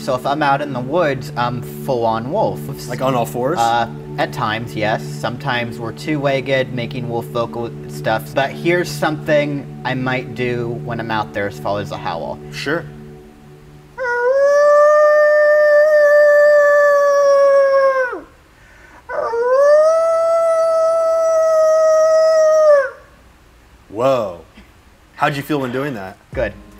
So if I'm out in the woods, I'm full-on wolf. Like on all fours? At times, yes. Sometimes we're two-legged, making wolf vocal stuff. But here's something I might do when I'm out there as far as a howl. Sure. Whoa. How'd you feel when doing that? Good.